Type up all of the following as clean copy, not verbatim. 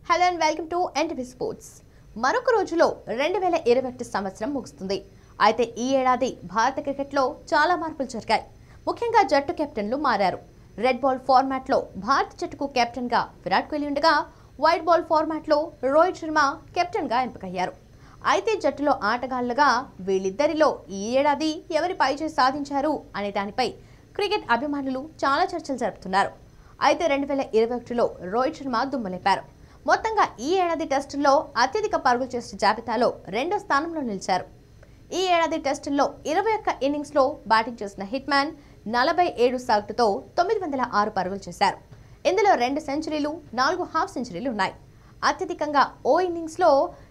Hello and welcome to NTV sports. మరొక రోజులో 2021 సంవత్సరం ముగుస్తుంది. అయితే ఈ ఏడాది భారత క్రికెట్లో చాలా మార్పులు జరిగాయి. ముఖ్యంగా జట్టు కెప్టెన్లు మారారు. రెడ్ బాల్ ఫార్మాట్లో భారత జట్టుకు కెప్టెన్గా విరాట్ కోహ్లీ ఉండగా, వైట్ బాల్ ఫార్మాట్లో రోహిత్ శర్మ కెప్టెన్గా ఎంపికయ్యారు. అయితే జట్టులో ఆటగాళ్లుగా వీళ్ళిద్దరిలో ఈ ఏడాది ఎవరి పైచేయి సాధించారు అనే దానిపై క్రికెట్ అభిమానులు చాలా చర్చలు జరుపుతున్నారు. అయితే 2021లో రోహిత్ శర్మ దుమ్ములేపారు. మొత్తంగా ఈ ఏడాది టెస్టుల్లో అత్యధిక పరుగులు చేసిన జాబితాలో రెండో స్థానంలో నిలిచారు. ఈ ఏడాది టెస్టుల్లో 21 ఇన్నింగ్స్లో బ్యాటింగ్ చేసిన హిట్ మ్యాన్ 47 సగటుతో 906 పరుగులు చేశారు. ఇందులో 2 సెంచరీలు, 4 హాఫ్ సెంచరీలు ఉన్నాయి. అత్యధికంగా ఓ ఇన్నింగ్స్లో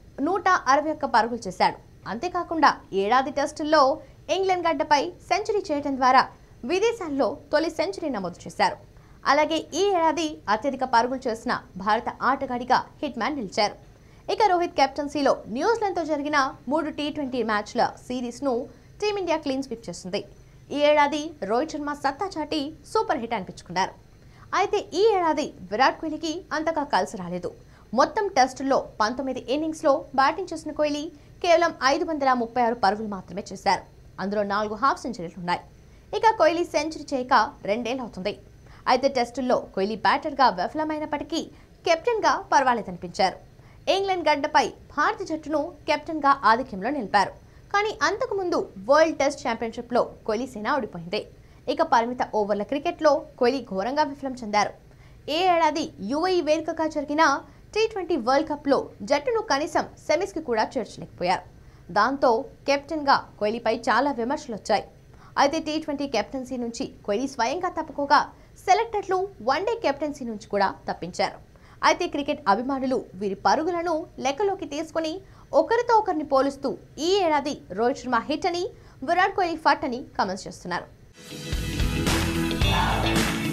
161 పరుగులు చేశాడు. అంతేకాకుండా ఏడాది టెస్టుల్లో ఇంగ్లాండ్ గడ్డపై సెంచరీ చేయడం ద్వారా విదేశాల్లో తొలి సెంచరీ నమోదు చేశారు. అలాగే ఈ ఏడాది అత్యధిక పరుగులు చేసిన భారత ఆటగాడిగా హిట్ మ్యాన్ నిలిచారు. ఇక రోహిత్ కెప్టెన్సీలో న్యూజిలాండ్తో జరిగిన 3 T20 మ్యాచ్ల సిరీస్ను టీమిండియా క్లీన్ స్వీప్ చేసింది. ఈ ఏడాది రోహిత్ శర్మ సత్తా చాటి సూపర్ హిట్ అనిపించుకున్నారు. అయితే ఈ ఏడాది విరాట్ కోహ్లీకి అంతగా కలిసి రాలేదు. మొత్తం టెస్టుల్లో 19 ఇన్నింగ్స్లో బ్యాటింగ్ చేసిన కోహ్లీ కేవలం 536 పరుగులు మాత్రమే చేశారు. అందులో 4 హాఫ్ సెంచరీలు ఉన్నాయి. ఇక కోహ్లీ సెంచరీ చేయక 2 ఏళ్ళు అవుతుంది. అయితే టెస్టుల్లో కోహ్లీ బ్యాటర్గా విఫలమైనప్పటికీ కెప్టెన్గా పర్వాలేదనిపించారు. ఇంగ్లాండ్ గడ్డపై భారత జట్టును కెప్టెన్గా ఆధిక్యంలో నిలిపారు. కానీ అంతకుముందు వరల్డ్ టెస్ట్ ఛాంపియన్షిప్లో కోహ్లీ సేన ఓడిపోయింది. ఇక పరిమిత ఓవర్ల క్రికెట్లో కోహ్లీ ఘోరంగా విఫలం చెందారు. ఏ ఏడాది UAE వేదికగా జరిగిన T20 వరల్డ్ కప్లో జట్టును కనీసం సెమీస్కి కూడా చేర్చలేకపోయారు. దాంతో కెప్టెన్గా కోహ్లీపై చాలా విమర్శలు వచ్చాయి. అయితే T20 కెప్టెన్సీ నుంచి కోహ్లీ స్వయంగా తప్పుకోగా సెలెక్టర్లు వన్డే కెప్టెన్సీ నుంచి కూడా తప్పించారు. అయితే క్రికెట్ అభిమానులు వీరి పరుగులను లెక్కలోకి తీసుకుని ఒకరితో ఒకరిని పోలుస్తూ ఈ ఏడాది రోహిత్ శర్మ హిట్ అని, విరాట్ కోహ్లీ ఫట్ అని కామెంట్స్ చేస్తున్నారు.